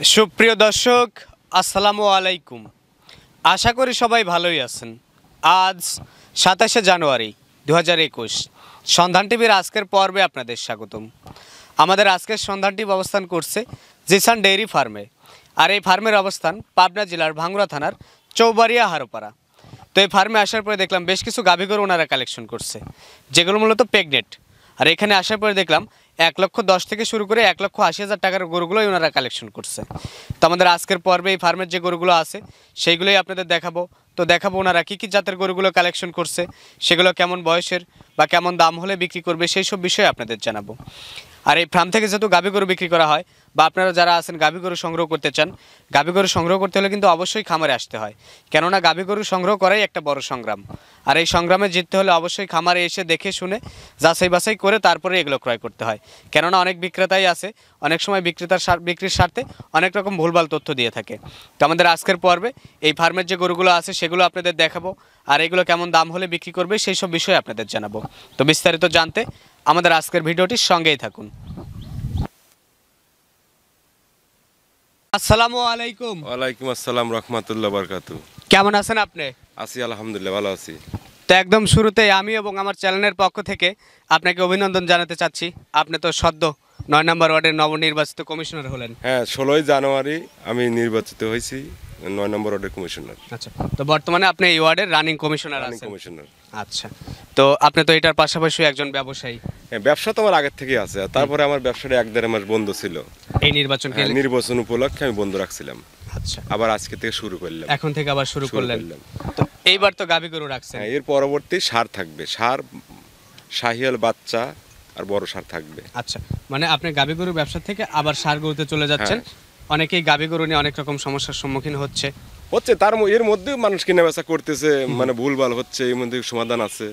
সুপ্রিয় দর্শক, আসসালামু আলাইকুম। আশা করি সবাই ভালোই আছেন। আজ ২৭শে জানুয়ারি ২০২১ সন্ধান টিভির আজকের পর্বে আপনাদের স্বাগতম। আমাদের আজকের সন্ধান টিভি অবস্থান করছে জিসান ডেইরি ফার্মে। আর এই ফার্মের অবস্থান পাবনা জেলার ভাঙ্গুড়া থানার চৌবাড়িয়া হারোপাড়া। তো এই ফার্মে আসার পরে দেখলাম বেশ কিছু গাভী গরু ওনারা কালেকশন করছে, যেগুলো মূলত প্রেগনেন্ট। আর এখানে আসার পরে দেখলাম ১,১০,০০০ থেকে শুরু করে ১,৮০,০০০ টাকার গরুগুলোই ওনারা কালেকশন করছে। তো আমাদের আজকের পর্বে এই ফার্মের যে গরুগুলো আছে সেইগুলোই আপনাদের দেখাবো। তো দেখাবো ওনারা কী কী জাতের গরুগুলো কালেকশন করছে, সেগুলো কেমন বয়সের বা কেমন দাম হলে বিক্রি করবে, সেই সব বিষয়ে আপনাদের জানাবো। আর এই ফার্ম থেকে যেহেতু গাভী গরু বিক্রি করা হয় বা আপনারা যারা আছেন গাভী গরু সংগ্রহ করতে চান, গাভী গরু সংগ্রহ করতে হলে কিন্তু অবশ্যই খামারে আসতে হয়, কেননা গাভী গরু সংগ্রহ করাই একটা বড় সংগ্রাম। আর এই সংগ্রামে জিততে হলে অবশ্যই খামারে এসে দেখে শুনে যাচাই বাছাই করে তারপরে এগুলো ক্রয় করতে হয়, কেননা অনেক বিক্রেতাই আছে অনেক সময় বিক্রির স্বার্থে অনেক রকম ভুলভাল তথ্য দিয়ে থাকে। তো আমাদের আজকের পর্বে এই ফার্মের যে গরুগুলো আছে সেগুলো আপনাদের দেখাবো, আর এগুলো কেমন দাম হলে বিক্রি করবে সেই সব বিষয়ে আপনাদের জানাবো। তো বিস্তারিত জানতে আমাদের আজকের ভিডিওটির সঙ্গেই থাকুন। আসসালামু আলাইকুম। ওয়ালাইকুম আসসালাম রাহমাতুল্লাহ বারাকাতু। কেমন আছেন আপনি? আছি আলহামদুলিল্লাহ, ভালো আছি। তো একদম শুরুতেই আমি এবং আমার চ্যানেলের পক্ষ থেকে আপনাকে অভিনন্দন জানাতে চাচ্ছি। আপনি তো সদ্য ৯ নম্বর ওয়ার্ডের নবনির্বাচিত কমিশনার হলেন। হ্যাঁ, ১৬ই জানুয়ারি আমি নির্বাচিত হয়েছি ৯ নম্বর ওয়ার্ডের কমিশনার। আচ্ছা, তো বর্তমানে আপনি এই ওয়ার্ডের রানিং কমিশনার আছেন। কমিশনার। আচ্ছা, তো আপনি তো এটার পাশাপাশি একজন ব্যবসায়ী। হ্যাঁ, ব্যবসা তো আমার আগের থেকে আছে, তারপরে আমার ব্যবসাটা ১-১.৫ মাস বন্ধ ছিল। এই নির্বাচন উপলক্ষে আমি বন্ধ রাখছিলাম। আচ্ছা, আবার আজকে থেকে শুরু করলাম। এখন থেকে আবার শুরু করলেন। তো এইবার তো গাভী গরু রাখছেন। হ্যাঁ, এর পরবর্তী সার থাকবে, সার শাহিয়াল বাচ্চা আর বড় সার থাকবে। আচ্ছা, মানে আপনি গাভী গরুর ব্যবসা থেকে আবার সার গরুতে চলে যাচ্ছেন। অনেকেই গাভী গরু নিয়ে অনেক রকম সমস্যার সম্মুখীন হচ্ছে তার এর মধ্যে মানুষ কেনা বেচা করতেছে, মানে ভুলভাল হচ্ছে, এর মধ্যে সমাধান আছে,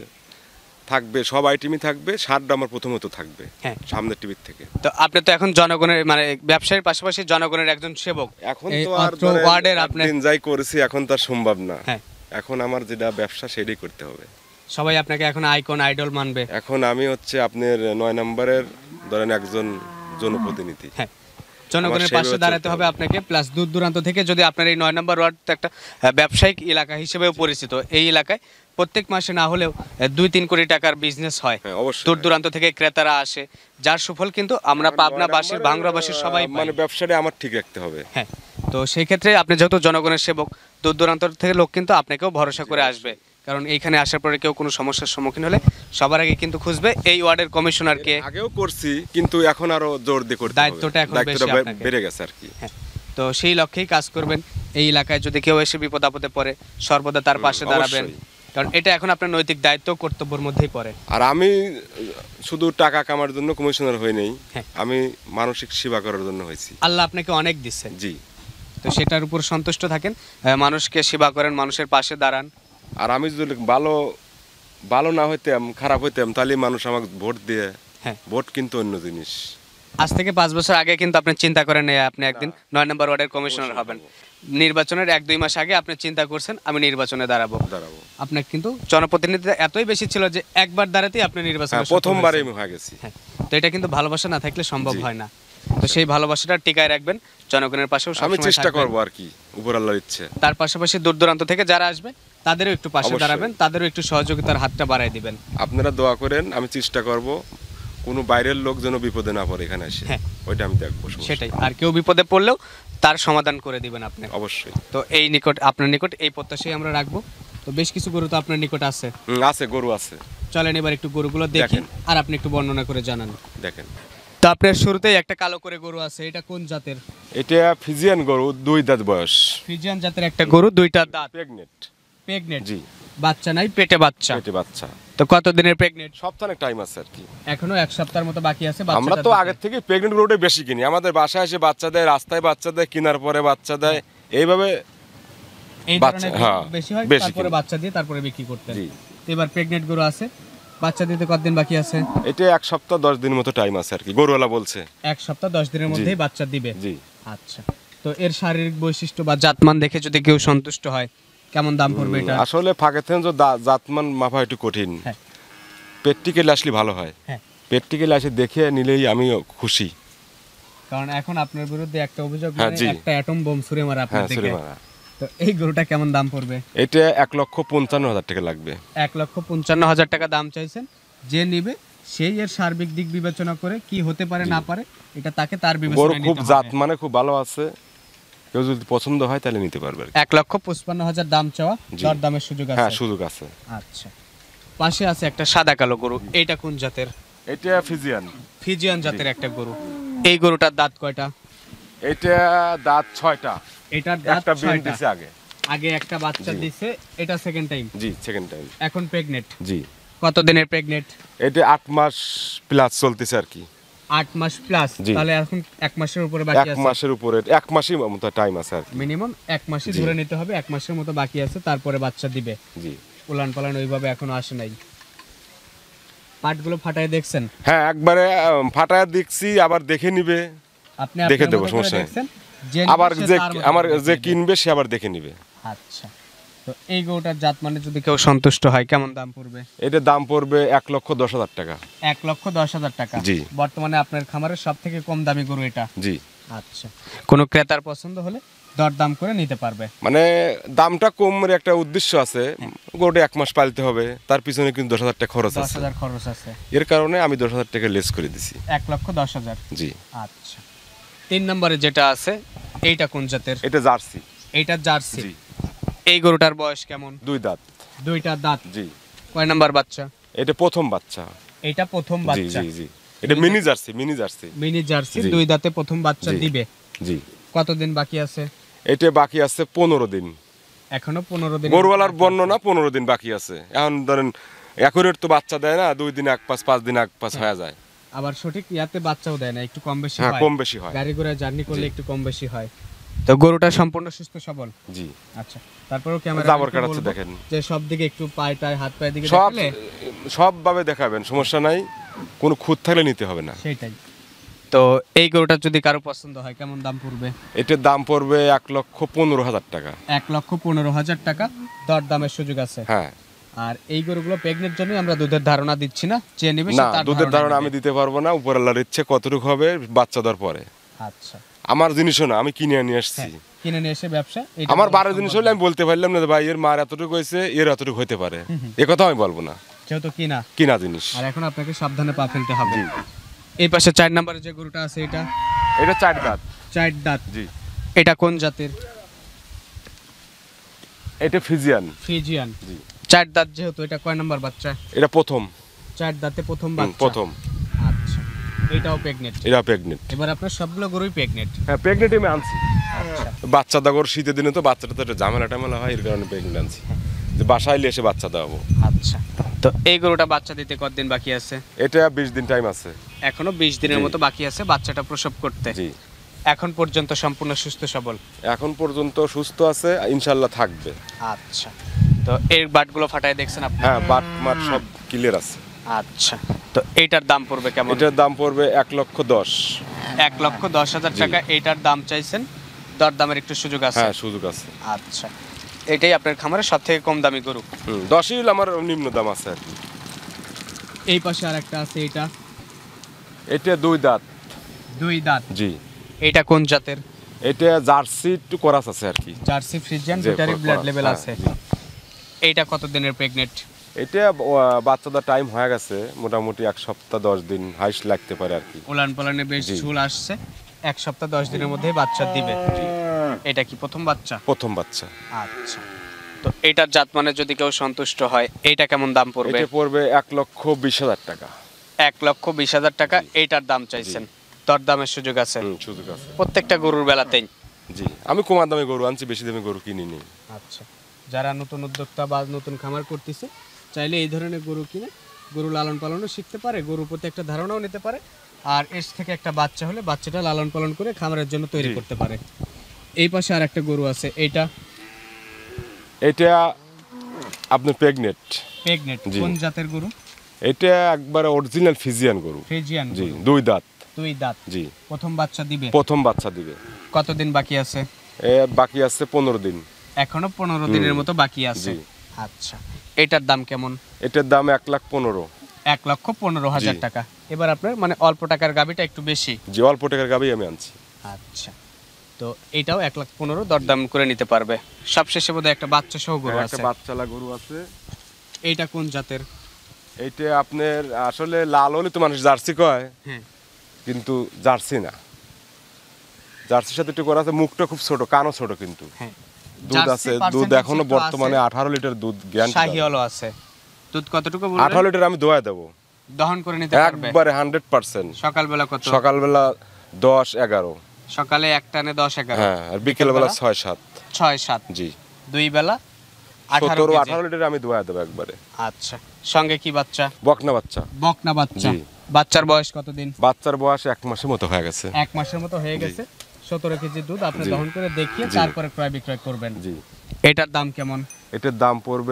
থাকবে সব আইটেমই থাকবে। সারটা আমার প্রথমত থাকবে সামনের টিভির থেকে। তো আপনি তো এখন জনগণের মানে ব্যবসায়ীর পাশাপাশি জনগণের একজন সেবক। এখন তো আর ওয়ার্ডের আপনি যাই করেছি, এখন তার সম্ভব না। এখন আমার যেটা ব্যবসা সেটাই করতে হবে। সবাই আপনাকে এখন আইকন আইডল মানবে। এখন আমি হচ্ছে আপনার ৯ নম্বরের ধরেন একজন জনপ্রতিনিধি। জনগণের পাশে দাঁড়াতে হবে আপনাকে। প্লাস দূর দূরান্ত থেকে যদি আপনার এই ৯ নম্বর ওয়ার্ড একটা ব্যবসায়িক এলাকা হিসেবেও পরিচিত, এই এলাকায় প্রত্যেক মাসে না হলেও ২-৩ কোটি টাকার বিজনেস হয়। দূর দূরান্ত থেকে ক্রেতারা আসে, যার সুফল কিন্তু আমরা পাবনাবাসীর ভাঙ্গুড়াবাসীর সবাই মানে ব্যবসাটা আমার ঠিক রাখতে হবে। হ্যাঁ, তো সেই ক্ষেত্রে আপনি যেহেতু জনগণের সেবক, দূর দূরান্ত থেকে লোক কিন্তু আপনাকেও ভরসা করে আসবে, কারণ এইখানে আসার পরে কেউ কোনো সমস্যার সম্মুখীন হলে সবার আগে কিন্তু খুঁজবে এই ওয়ার্ডের কমিশনারকে। আগেও করছি, কিন্তু এখন আরো জোর দিয়ে করতে হবে, দায়িত্বটা এখন বেড়ে গেছে আর কি। হ্যাঁ, তো সেই লক্ষ্যেই কাজ করবেন। এই এলাকায় যদি কেউ এসে বিপদ আপদে পড়ে সর্বদা তার পাশে দাঁড়াবেন, কারণ এটা এখন আপনার নৈতিক দায়িত্ব কর্তব্যের মধ্যেই পড়ে। আর আমি শুধু টাকা কামার জন্য কমিশনার হই নাই, আমি মানসিক সেবা করার জন্য হয়েছি। আল্লাহ আপনাকে অনেক দিচ্ছেন। জি, তো সেটার উপর সন্তুষ্ট থাকেন, মানুষকে সেবা করেন, মানুষের পাশে দাঁড়ান। আর আমি যদি ভালো না হইতাম, খারাপ হইতাম, তাহলে মানুষ আমাকে ভোট দিয়ে, ভোট কিন্তু অন্য জিনিস। আজ থেকে ৫ বছর আগে কিন্তু আপনি চিন্তা করেন আপনি একদিন ৯ নম্বর ওয়ার্ডের কমিশনার হবেন। নির্বাচনের ১-২ মাস আগে আপনি চিন্তা করছেন আমি নির্বাচনে দাঁড়াবো। আপনার কিন্তু জনপ্রতিনিধিত্ব এতই বেশি ছিল যে একবার দাঁড়াতেই আপনি নির্বাচনে প্রথমবারই হয়ে গেছি। তো এটা কিন্তু ভালোবাসা না থাকলে সম্ভব হয় না। তো সেই ভালোবাসাটা টিকায় রাখবেন, জনগণের পাশেও আমি চেষ্টা করব আর কি, উপর আল্লাহর ইচ্ছে। তার পাশাপাশি দূর দূরান্ত থেকে যারা আসবে তাদেরও একটু পাশে দাঁড়াবেন, তাদেরও একটু সহযোগিতার হাতটা বাড়ায় দিবেন। আপনারা দোয়া করেন, আমি চেষ্টা করব কোনো বাইরের লোক যেন বিপদে না পড়ে এখানে এসে, ওইটা আমি দেখব। সেটাই, আর কেউ বিপদে পড়লেও তার সমাধান করে দিবেন আপনি অবশ্যই। তো আপনার নিকট এই প্রত্যাশাই আমরা রাখবো। তো বেশ কিছু গরু তো আপনার নিকট আছে। গরু আছে, চলেন এবার একটু গরুগুলো দেখেন আর আপনি একটু বর্ণনা করে জানান। দেখেন, তো আপনার শুরুতেই একটা কালো করে গরু আছে, এটা কোন জাতের? এটা ফিজিয়ান গরু, 2 দাঁত বয়স। ফিজিয়ান জাতের একটা গরু, 2টা দাঁত, প্রেগনেন্ট। জি, বাচ্চা নাই, পেটে বাচ্চা। তো কত দিনের প্রেগনেন্ট? সপ্তাহের টাইম আছে আর কি, এখনো 1 সপ্তাহের মতো বাকি আছে। আমরা তো আগে থেকে প্রেগনেন্ট গরুটা বেশি কিনি, আমাদের বাসায় এসে বাচ্চা দেয়, রাস্তায় বাচ্চা দেয়, কেনার পরে বাচ্চা দেয়, এইভাবে বেশি হয়, তারপরে বাচ্চা দিয়ে তারপরে বিক্রি করতে। এবার প্রেগনেন্ট গরু আছে, বাচ্চা দিতে কতদিন বাকি আছে? এটা 1 সপ্তাহ 10 দিন মতো টাইম আছে আর কি, গরুওয়ালা বলছে 1 সপ্তাহ 10 দিনের মধ্যেই বাচ্চা দিবে। জি, আচ্ছা। তো এর শারীরিক বৈশিষ্ট্য বা জাতমান দেখে যদি কেউ সন্তুষ্ট হয়, কেমন দাম পড়বে এটা? আসলে ফাঁকে থেকে জাতমান মাপা একটু কঠিন, প্র্যাকটিক্যালি আসলে ভালো হয়। প্র্যাকটিক্যালি আসে দেখে নিলেই আমি খুশি। কারণ এখন আপনার বিরুদ্ধে একটা অভিযোগ হ্যাঁ, মানে জি। একটা অ্যাটম বোম ছুড়ে মারা আপনার হ্যাঁ দিকে। ছুরি মারা। তো এই গরুটা কেমন দাম পড়বে? এটা 1,55,000 টাকা লাগবে। 1,55,000 টাকা দাম চাইছেন। যে নিবে সেই এর সার্বিক দিক বিবেচনা করে কি হতে পারে না পারে এটা তাকে তার গরু বিবেচনায় খুব নিতে জাত হবে। মানে খুব ভালো আছে, কেউ যদি পছন্দ হয় তাহলে নিতে পারবে আর কি। 1,55,000 দাম চাওয়া, জি। দর দামের সুযোগ হ্যাঁ আছে। সুযোগ আছে। আচ্ছা, পাশে আছে একটা সাদা কালো গরু, এইটা কোন জাতের? এটা ফিজিয়ান। ফিজিয়ান জাতের একটা গরু। এই গরুটার দাঁত কয়টা? এটা দাঁত 6টা। এটার দাঁত একটা বিন 6টা। দিছে আগে। আগে একটা বাচ্চা জি। দিছে, এটা সেকেন্ড টাইম। জি সেকেন্ড টাইম। এখন প্রেগনেন্ট। জি কত দিনের প্রেগনেন্ট? এটা 8 মাস প্লাস চলতেছে আর কি। 8 মাস প্লাস। জি। তাহলে এখন 1 মাসের উপরে বাকি 1 আছে। মাসের উপরে 1 মাসই মতো টাইম আছে আর কি। মিনিমাম 1 মাসই জি। ধরে নিতে হবে, 1 মাসের মতো বাকি আছে, তারপরে বাচ্চা দিবে। জি উলান পালান ওইভাবে এখনো আসে নাই। পাটগুলো ফাটায় দেখছেন? হ্যাঁ একবারে ফাটায় দেখছি, আবার দেখে নিবে। আপনি দেখে আপনার দেবো, মতো করে সমস্যা নেই। দেখছেন, যে আবার নিবে সে যে তার মতো আমার করে যে দেখে কিনবে সে আবার দেখে নিবে। নেবে। আচ্ছা, তো এই গরুটার জাত মানে যদি কেউ সন্তুষ্ট হয় কেমন দাম পড়বে? এটার দাম পড়বে 1,10,000 টাকা। 1,10,000 টাকা। জি। বর্তমানে আপনার খামারের সব থেকে কম দামি গরু এটা। জি আচ্ছা, কোনো ক্রেতার পছন্দ হলে দর দাম করে নিতে পারবে। মানে দামটা কমের একটা উদ্দেশ্য আছে, গরুটা 1 মাস পালতে হবে, তার পিছনে কিন্তু 10,000 টাকা খরচ আছে। 10,000 খরচ আছে। এর কারণে আমি 10,000 টাকা লেস করে দিছি। 1,10,000। জি আচ্ছা, 3 নম্বরে যেটা আছে এইটা কোন জাতের? এটা জার্সি। এইটা জার্সি। জি এই গরুটার বয়স কেমন? 2 দাঁত। দুইটা দাঁত। জি কয় নাম্বার বাচ্চা? এটা প্রথম বাচ্চা। এইটা প্রথম জি বাচ্চা। জি জি এটা mini Jersey, mini Jersey. Mini Jersey, জি। 2 দাঁতে প্রথম বাচ্চা জি। দিবে। জি কতদিন বাকি আছে? এটা বাকি আছে 15 দিন। এখনো 15 দিন। গরুওয়ালার বর্ণনা 15 দিন বাকি আছে। এখন ধরেন অ্যাকুরেট তো বাচ্চা দেয় না, 2 দিন এক পাস 5 দিন এক পাস হয়ে যায়। আবার সঠিক ইয়াতে বাচ্চাও দেয় না, একটু কম বেশি হ্যাঁ হয়। কম বেশি হয়। গাড়ি ঘোড়া জার্নি করলে জি। একটু কম বেশি হয়। তো গরুটা সম্পূর্ণ সুস্থ সবল। জি আচ্ছা, তারপরেও ক্যামেরা জাবর কাটাচ্ছে দেখেন। যে সব দিকে একটু পায়ে টায় হাত পায়ের দিকে সব দেখালে সবভাবে দেখাবেন, সমস্যা নাই, কোনো খুঁত থাকলে নিতে হবে না। সেটাই। তো এই গরুটা যদি কারো পছন্দ হয় কেমন দাম পড়বে? এটার দাম পড়বে 1,15,000 টাকা। 1,15,000 টাকা, দর দামের সুযোগ আছে। হ্যাঁ আর এই গরুগুলো প্রেগনেন্ট জন্য আমরা দুধের ধারণা দিচ্ছি না, যে নেবে সে না তার দুধের ধারণা আমি নেবে। দিতে পারবো না, উপর আল্লাহর ইচ্ছে কতটুকু হবে বাচ্চা দেওয়ার পরে। আচ্ছা, আমার জিনিসও না, আমি কিনে নিয়ে আসছি। হ্যাঁ, কিনে নিয়ে এসে ব্যবসা এটা আমার বলা 12 জিনিস সম্ভব হলে না। আমি বলতে পারলাম না যে ভাই এর মার এতটুকু হয়েছে, এর এতটুকু হতে পারে, এ কথা আমি বলবো না। যেহেতু কিনা, কিনা জিনিস। আর এখন আপনাকে সাবধানে পা ফেলতে হবে। জি এই পাশে 4 নম্বরে যে গরুটা আছে এটা এটা 4 দাঁত। 4 দাঁত। জি এটা কোন জাতের? এটা ফিজিয়ান। ফিজিয়ান। জি 4 দাঁত যেহেতু, এটা কয় নাম্বার বাচ্চা? এটা প্রথম। 4 দাঁতে প্রথম বাচ্চা। প্রথম। আচ্ছা, এটাও প্রেগনেন্ট। এটা প্রেগনেন্ট। এবার আপনার সবগুলো গরুই প্রেগনেন্ট। হ্যাঁ প্রেগনেন্ট আমি আনছি। আচ্ছা, বাচ্চা দাগর শীতের দিনে তো বাচ্চাটা তো একটা ঝামেলা হয়, এর কারণে প্রেগনেন্ট আনছি, যে বাসায় এসে বাচ্চা দেওয়াবো। আচ্ছা। তো এই গরুটা বাচ্চা দিতে কতদিন বাকি আছে? এটা 20 দিন টাইম আছে। এখনো 20 দিনের জি। মতো বাকি আছে বাচ্চাটা প্রসব করতে। জি এখন পর্যন্ত সম্পূর্ণ সুস্থ সবল। এখন পর্যন্ত সুস্থ আছে, ইনশাল্লাহ থাকবে। আচ্ছা, তো এর বাটগুলো ফাটায় দেখছেন আপনি? হ্যাঁ বাট মাট সব ক্লিয়ার আছে। আচ্ছা, তো এইটার দাম পড়বে কেমন? এটার দাম পড়বে 1,10,000। 1,10,000 টাকা এইটার দাম চাইছেন, দর দামের একটু সুযোগ আছে। হ্যাঁ সুযোগ আছে। আচ্ছা, এটাই আপনার খামারের সব থেকে কম দামি গরু। 10ই হলে আমার নিম্ন দাম আছে আর কি। এই পাশে আরেকটা আছে, এটা এটা 2 দাঁত। 2 দাঁত। জি এটা কোন জাতের? এটা জার্সি একটু করাস আছে আর কি। জার্সি ফ্রিজিয়ান, জি, দুটারই ব্লাড লেভেল হ্যাঁ, আছে। জি। এইটা কত দিনের প্রেগনেন্ট? এটা বাচ্চাদের টাইম হয়ে গেছে, মোটামুটি 1 সপ্তাহ 10 দিন হাইস লাগতে পারে আর কি। উলান পালানে বেশ জি। ঝুল আসছে, 1 সপ্তাহ 10 দিনের মধ্যেই বাচ্চা দিবে। এটা কি প্রথম বাচ্চা? প্রথম বাচ্চা। আচ্ছা, তো এটার জাত মানে যদি কেউ সন্তুষ্ট হয় এইটা কেমন দাম পড়বে? এটা পড়বে 1,20,000 টাকা। 1,20,000 টাকা এইটার দাম চাইছেন, দর দামের সুযোগ আছে সুযোগ আছে। প্রত্যেকটা গরুর বেলাতেই। জি আমি কমার দামে গরু আনছি, বেশি দামে গরু কিনিনি। আচ্ছা, যারা নতুন উদ্যোক্তা বা নতুন খামার করতেছে চাইলে এই ধরনের গরু কিনে গরু লালন পালনও শিখতে পারে, গরুর প্রতি একটা ধারণাও নিতে পারে, আর এর থেকে একটা বাচ্চা হলে বাচ্চাটা লালন পালন করে খামারের জন্য তৈরি জি। করতে পারে। এই পাশে আর একটা গরু আছে, এইটা এটা আপনার প্রেগনেন্ট। প্রেগনেন্ট। জি। কোন জাতের গরু? এটা একবারে অরিজিনাল ফিজিয়ান গরু। ফ্রিজিয়ান জি গরু। 2 দাঁত। 2 দাঁত। জি প্রথম বাচ্চা দিবে। প্রথম বাচ্চা দিবে। কতদিন বাকি আছে? বাকি আছে 15 দিন। এখনো 15 দিনের মতো বাকি আছে। জি। আচ্ছা, এটার দাম কেমন? এটার দাম 1,15,000। 1,15,000 জি। টাকা। এবার আপনার মানে অল্প টাকার গাবিটা একটু বেশি। যে অল্প টাকার গাবি আমি আনছি। আচ্ছা, তো এটাও 1,15,000 দরদাম করে নিতে পারবে। সবশেষে বোধহয় একটা বাচ্চা সহ গরু হ্যাঁ, একটা আছে। বাচ্চালা গরু আছে। এইটা কোন জাতের? এইটা আপনার আসলে লাল হলে তো মানুষ জার্সি কয়, হ্যাঁ, কিন্তু জার্সি না। জার্সির সাথে একটু করা আছে, মুখটা খুব ছোট, কানও ছোট, কিন্তু হ্যাঁ। দুধ জার্সি আছে, দুধ percentage এখনো একটু বর্তমানে আছে। 18 লিটার দুধ গ্যারান্টি। শাহিওয়ালও আছে। দুধ কতটুকু বললেন? 18 লিটার আমি দোয়া দেবো দহন করে নিতে পারবে? একবারে 100%। সকালবেলা কত? সকালবেলা 10-11। সকালে এক টানে 10-11। হ্যাঁ, আর বিকেলবেলা 6-7। 6-7। জি, দুই বেলা 18 কেজি। 17-18 লিটার আমি দোয়া দেবো একবারে। আচ্ছা, সঙ্গে কি বাচ্চা? বকনা বাচ্চা। বকনা বাচ্চা। জি। বাচ্চার বয়স কতদিন? বাচ্চার বয়স 1 মাসের মতো হয়ে গেছে। 1 মাসের মতো হয়ে গেছে। 17 কেজি দুধ আপনি জি। দহন করে দেখিয়ে জি। তারপরে ক্রয় বিক্রয় করবেন। জি, এটার দাম কেমন? এটার দাম পড়বে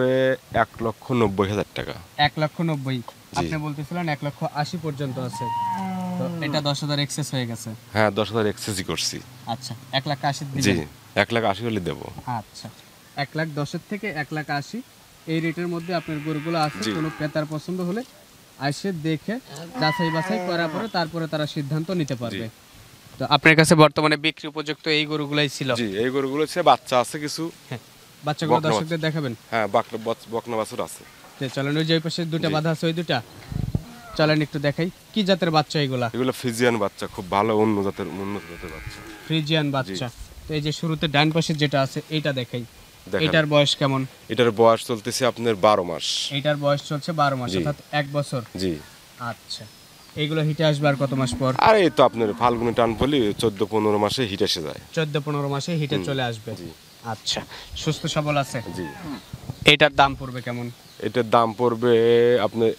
1,90,000 টাকা। 1,90,000। জি। আপনি বলতেছিলেন 1,80,000 পর্যন্ত আছে, তো এটা 10,000 এক্সেস হয়ে গেছে। হ্যাঁ, 10,000 এক্সেসই করছি। আচ্ছা, 1,80,000 জি, দিবেন? 1,80,000 হলে দেবো। আচ্ছা, 1,10,000 থেকে 1,80,000 এই রেটের মধ্যে আপনার গরুগুলো আছে। জি। কোনো ক্রেতার পছন্দ হলে এসে দেখে যাচাই বাছাই করার পরে তারপরে তারা সিদ্ধান্ত নিতে পারবে। তো আপনার কাছে বর্তমানে বিক্রি উপযুক্ত এই গরুগুলাই ছিল? জি, এই গরুগুলো হচ্ছে বাচ্চা আছে কিছু। হ্যাঁ, বাচ্চাগুলো বকনা দর্শকদের দেখাবেন? হ্যাঁ, বকনা বাছুর আছে। যে চলেন, ওই যে ওই পাশে দুটা জি। বাঁধা আছে, ওই দুটা চলেন একটু দেখাই। কি জাতের বাচ্চা এগুলা? এগুলো ফ্রিজিয়ান বাচ্চা, খুব ভালো উন্নত জাতের বাচ্চা। ফ্রিজিয়ান বাচ্চা। তো এই যে শুরুতে ডান পাশে যেটা আছে এইটা দেখাই। দেখান। এটার বয়স কেমন? এটার বয়স চলতেছে আপনার 12 মাস। এইটার বয়স চলছে 12 মাস, জি। অর্থাৎ 1 বছর। জি, আচ্ছা, এইগুলো হিটে আসবে আর কত মাস পর? আর এই তো আপনার ফাল্গুনে টান পড়লে 14-15 মাসে হিট এসে যায়। 14-15 মাসে হিটে চলে আসবে। জি। আচ্ছা, সুস্থ সবল আছে। জি, এটার দাম পড়বে কেমন? এটার দাম পড়বে আপনার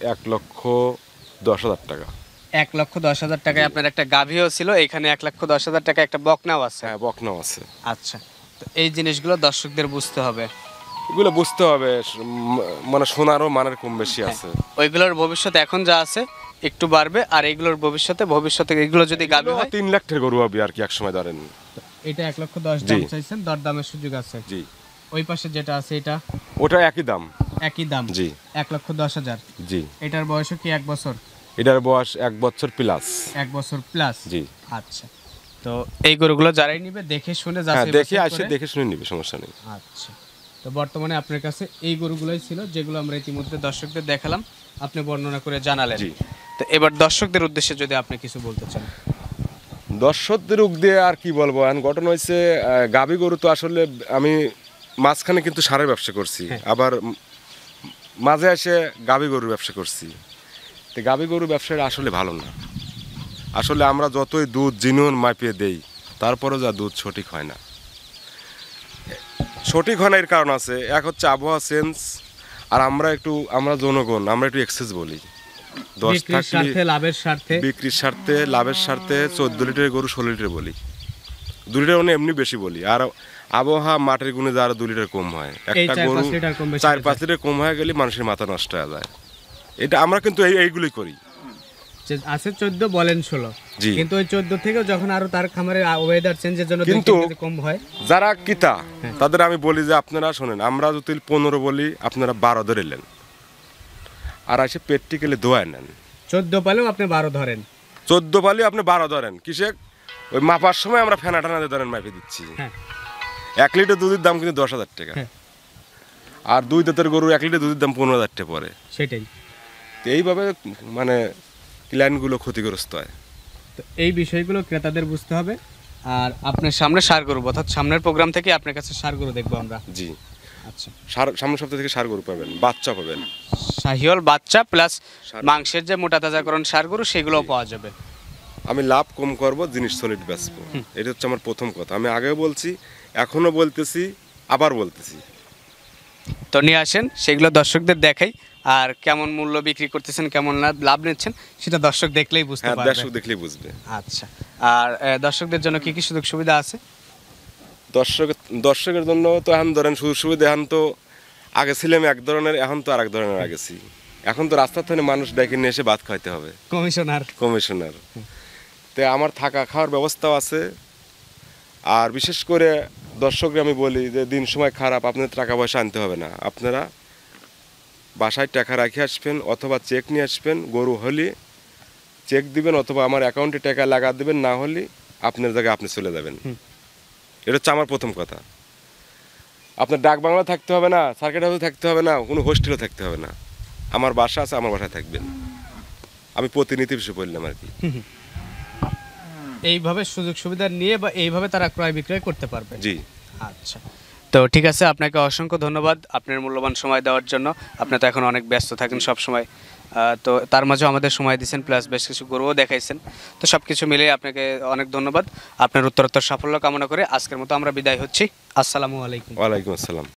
1,10,000 টাকা। 1,10,000 টাকায় আপনার একটা গাভীও ছিল, এখানে 1,10,000 টাকা একটা বকনাও আছে। হ্যাঁ, বকনাও আছে। আচ্ছা, তো এই জিনিসগুলো দর্শকদের বুঝতে হবে। এগুলো বুঝতে হবে, মানে সোনারও মানের কম বেশি হ্যাঁ। আছে। ওইগুলোর ভবিষ্যতে এখন যা আছে একটু বাড়বে, আর এইগুলোর ভবিষ্যতে এগুলো যদি গাভী হয়। 3 লাখ টাকার গরু হবে আর কি, এক সময় ধরেন। এটা 1,10,000 জি। দাম চাইছেন, দরদামের সুযোগ আছে। জি, ওই পাশে যেটা আছে এটা ওটা একই দাম। একই দাম। জি। 1,10,000। জি, এটার বয়সও কি 1 বছর? এটার বয়স 1 বছর প্লাস। 1 বছর প্লাস। জি। আচ্ছা, তো এই গরুগুলো যারাই নিবে দেখে শুনে হ্যাঁ, যাচাই দেখে বাছাই আসে, করে- দেখে শুনে নিবে, সমস্যা নেই। আচ্ছা, তো বর্তমানে আপনার কাছে এই গরুগুলোই ছিল যেগুলো আমরা ইতিমধ্যে দর্শকদের দেখালাম, আপনি বর্ণনা করে জানালেন। জি। তো এবার দর্শকদের উদ্দেশ্যে যদি আপনি কিছু বলতে চান। দর্শকদের রূপ দিয়ে আর কি বলবো, এখন ঘটনা হয়েছে গাভী গরু তো আসলে আমি মাঝখানে কিন্তু সারের ব্যবসা করছি, হ্যাঁ। আবার মাঝে এসে গাভী গরুর ব্যবসা করছি। তো গাভী গরু ব্যবসাটা আসলে ভালো না। আসলে আমরা যতই দুধ জিনুন মাপিয়ে দেই, তারপরেও যা দুধ সঠিক হয় না। সঠিক হয় না এর কারণ আছে, এক হচ্ছে আবহাওয়া চেঞ্জ, আর আমরা জনগণ আমরা একটু এক্সেস বলি। 10 বিক্রির থাকলে স্বার্থে, লাভের স্বার্থে। বিক্রির স্বার্থে, লাভের স্বার্থে 14 লিটারের গরু 16 লিটার বলি, 2 লিটার মানে এমনি বেশি বলি। আর আবহাওয়া মাটির গুণে যারা 2 লিটার কম হয়, এই একটা 4-5 গরু লিটার কম বেশি 4-5 লিটার কম হয়ে গেলে মানুষের মাথা নষ্ট হয়ে যায়। এটা আমরা কিন্তু এইগুলোই করি। যে আছে 14 বলেন 16, জি। কিন্তু ওই 14 থেকেও যখন আরো তার খামারের ওয়েদার চেঞ্জের জন্য কিন্তু 2-3 কেজি কম হয়। যারা কিতা তাদের আমি বলি যে আপনারা শোনেন, আমরা যদি 15 বলি আপনারা 12 ধরে নেন, আর এসে প্র্যাকটিক্যালি দোয়া নেন। 14 পালেও আপনি 12 ধরেন। 14 পালি আপনি 12 ধরেন, কিসে ওই মাপার সময় আমরা ফেনা টানা দিয়ে ধরেন মাপে দিচ্ছি। হ্যাঁ। 1 লিটার দুধের দাম কিন্তু 10,000 টাকা, হ্যাঁ। আর 2 দাঁতের গরু 1 লিটার দুধের দাম 15,000 টাকা পড়ে। সেটাই। তো এইভাবে মানে ক্লায়েন্টগুলো ক্ষতিগ্রস্ত হয়। তো এই বিষয়গুলো ক্রেতাদের বুঝতে হবে। আর আপনার সামনে সার গরু, অর্থাৎ সামনের প্রোগ্রাম থেকে আপনার কাছে সার গরু দেখবো আমরা। জি, আচ্ছা, সামনের সপ্তাহ থেকে সার গরু পাবেন, বাচ্চা পাবেন। শাহিওয়াল বাচ্চা প্লাস ষাঁড়। মাংসের যে মোটা তাজাকরণ সারগরু সেগুলোও পাওয়া যাবে। আমি লাভ কম করব, জিনিস সলিড বেচবো, এটা হচ্ছে আমার প্রথম কথা। আমি আগেও বলছি, এখনো বলতেছি, আবার বলতেছি। তো নিয়ে আসেন, সেগুলো দর্শকদের দেখাই। আর কেমন মূল্য বিক্রি করতেছেন, কেমন লাভ নিচ্ছেন, সেটা দর্শক দেখলেই বুঝতে হ্যাঁ, পারবে। দর্শক দেখলেই বুঝবে। আচ্ছা, আর দর্শকদের জন্য কি কি সুযোগ সুবিধা আছে? দর্শকের জন্য তো এখন ধরেন সুযোগ সুবিধা, এখন তো আগে ছিলাম এক ধরনের, এখন তো আর এক ধরনের আগেছি। এখন তো রাস্তার থেকে মানুষ ডেকে নিয়ে এসে ভাত খাইতে হবে, কমিশনার। কমিশনার। তো আমার থাকা খাওয়ার ব্যবস্থাও আছে। আর বিশেষ করে দর্শকরা আমি বলি যে দিন সময় খারাপ, আপনাদের টাকা পয়সা আনতে হবে না, আপনারা বাসায় টাকা রাখে আসবেন অথবা চেক নিয়ে আসবেন, গরু হলে চেক দিবেন অথবা আমার অ্যাকাউন্টে টাকা লাগা দেবেন, না হলে আপনার জায়গায় আপনি চলে যাবেন। এটা হচ্ছে আমার প্রথম কথা। আপনার ডাক বাংলা থাকতে হবে না, সার্কিট হাউসে থাকতে হবে না, কোনো হোস্টেলও থাকতে হবে না। আমার বাসা আছে, আমার বাসায় থাকবেন। আমি প্রতিনিধি হিসেবে বললাম আর কি। এইভাবে সুযোগ সুবিধা নিয়ে বা এইভাবে তারা ক্রয় বিক্রয় করতে পারবে। জি, আচ্ছা, তো ঠিক আছে, আপনাকে অসংখ্য ধন্যবাদ আপনার মূল্যবান সময় দেওয়ার জন্য। আপনি তো এখন অনেক ব্যস্ত থাকেন সব সময়, তো তার মাঝেও আমাদের সময় দিয়েছেন, প্লাস বেশ কিছু গরুও দেখাইছেন। তো সব কিছু মিলিয়ে আপনাকে অনেক ধন্যবাদ। আপনার উত্তরোত্তর সাফল্য কামনা করে আজকের মতো আমরা বিদায় হচ্ছি। আসসালামু আলাইকুম। ওয়ালাইকুম আসসালাম।